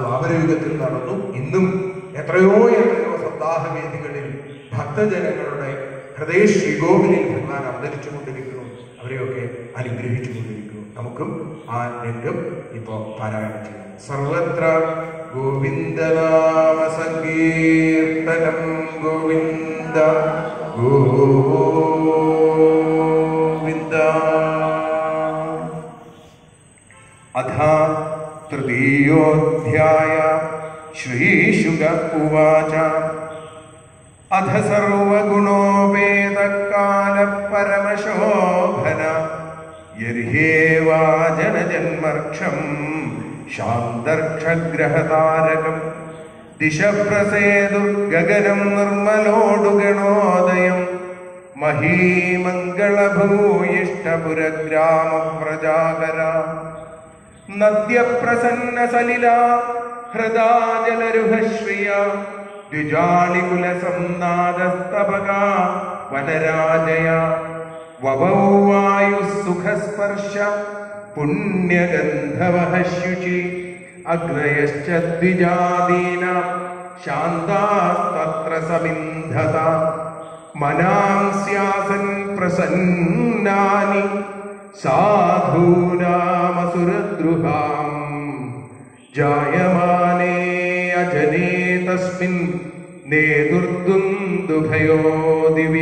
ദ്വാപരയുഗത്തിൽ നടന്നു. ഇന്നും എത്രയോ എത്രയോ സപ്താഹവേദികളിൽ ഭക്തജനങ്ങളുടെ ഹൃദയ ശ്രീകോവിലിൽ ഭഗവാൻ അവതരിച്ചു കൊണ്ടിരിക്കുന്നു, അവരെയൊക്കെ അനുഗ്രഹിച്ചു കൊണ്ടിരിക്കുന്നു. നമുക്കും ആ രംഗം ഇപ്പോ പാരായണം ചെയ്യും. സർവത്ര ഗോവിന്ദനാമ സങ്കീർത്തനം ഗോവിന്ദ ഗോവിന്ദ. അഥ തൃതീയോധ്യായ. ശ്രീശുക ഉവാച. അധ സർവഗുണോപേതകാല പരമശോഭന യർഹേവാജനജന്മർക്ഷം ശാന്തർക്ഷഗ്രഹതാരകം ദിശപ്രസേതുർഗഗനം നിർമ്മലോടുഗണോദയം മഹീമംഗളഭൂയിഷ്ടപുരഗ്രാമവ്രജാകര നദ്യപ്രസന്ന സലില ഹൃദാജലരുഹശ്രിയ ദ്വിജാളികുലസംനാദസ്തപക വനരാജയ വവൗവായുസുഖസ്പർശ പുണ്യഗന്ധവഃ ശുചി അഗ്നയശ്ച ദ്വിജാദീന ശാന്താസ്തത്ര സമിന്ധത മനാംസ്യാസൻ പ്രസന്നാനി സാധൂനാമസുരദ്രുഹാം ജായമാനേ അജനേ തസ്മിൻ നേതുർദുന്ദുഭയോ ദിവി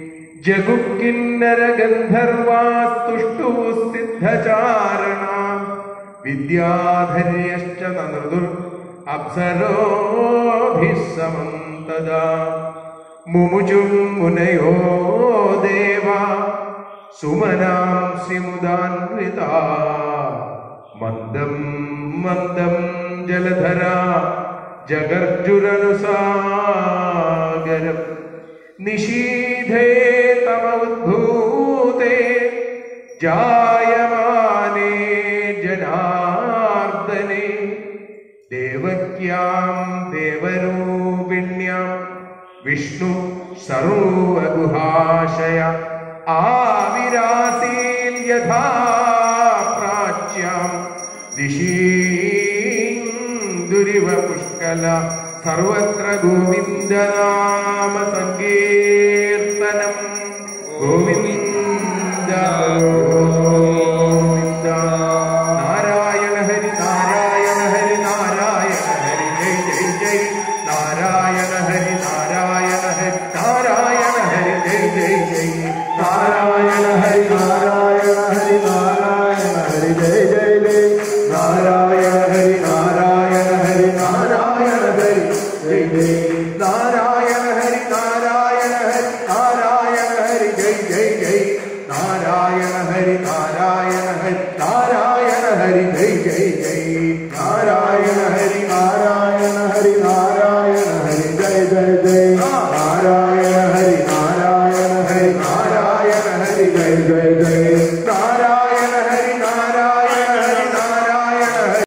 ജഗുക്കിന്നരഗന്ധർവാസ്തുഷ്ടൂസിദ്ധചാരണ വിദ്യാധര്യശ്ച നൃതുർ അപ്സരോഭിः സമം തദാ മുമുചും മുനയോ ദേവാ സുമനാംസി മുദാന്വിതാ മന്ദം മന്ദം ജലധരാ ജഗർജുരനുസാഗരം നിശീധേ തമ ഉദ്ഭൂതേ ജായമാനേ ജനാർദ്ദനേ ദേവക്യാം ദേവരൂപിണ്യാം വിഷ്ണു സർവഗുഹാശയ ആവിരാസീൽ യഥാ പ്രാച്യാം ദിശീന്ദുരിവ പുഷ്കല സർവത്ര ഗോവിന്ദനാമ സങ്കീർത്തനം ഗോവിന്ദ ഗോവിന്ദ. നാരായണ ഹരി നാരായണ ഹരി നാരായണ ഹരി ജയ് ജയ് ജയ് നാരായണ ഹരി നാരായണ ഹരി നാരായണ ഹരി ജയ് ജയ് ജയ് നാരായണ ഹരി നാരായണ ഹരി നാരായണ ഹരി ജയ് ജയ് ജയ് നാരായണ ഹരി നാരായണ ഹരി നാരായണ ഹരി ജയ് ജയ് നാരായണ ഹരി നാരായണ ഹരി നാരായണ ഹരി ജയ് ജയ് ജയ് നാരായണ ഹരി നാരായണ ഹരി നാരായണ ഹരി ജയ് ജയ് ജയ് നാരായണ